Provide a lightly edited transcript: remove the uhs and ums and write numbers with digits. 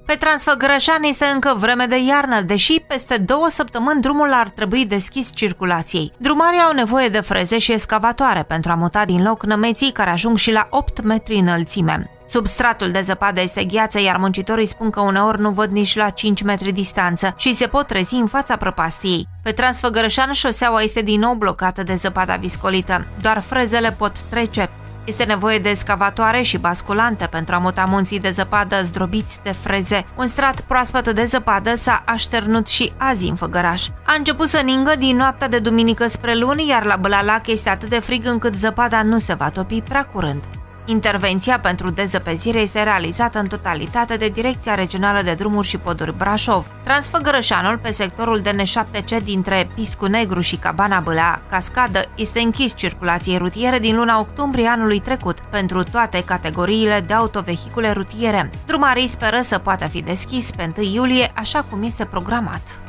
Pe Transfăgărășan este încă vreme de iarnă, deși peste 2 săptămâni drumul ar trebui deschis circulației. Drumarii au nevoie de freze și escavatoare pentru a muta din loc nămeții care ajung și la 8 metri înălțime. Substratul de zăpadă este gheață, iar muncitorii spun că uneori nu văd nici la 5 metri distanță și se pot trezi în fața prăpastiei. Pe Transfăgărășan șoseaua este din nou blocată de zăpada viscolită. Doar frezele pot trece. Este nevoie de escavatoare și basculante pentru a muta munții de zăpadă zdrobiți de freze. Un strat proaspăt de zăpadă s-a așternut și azi în Făgăraș. A început să ningă din noaptea de duminică spre luni, iar la Bălalac este atât de frig încât zăpada nu se va topi prea curând. Intervenția pentru dezăpezire este realizată în totalitate de Direcția Regională de Drumuri și Poduri Brașov. Transfăgărășanul, pe sectorul DN7C dintre Piscu Negru și Cabana Bâlea, Cascadă, este închis circulației rutiere din luna octombrie anului trecut pentru toate categoriile de autovehicule rutiere. Drumarii speră să poată fi deschis pe 1 iulie, așa cum este programat.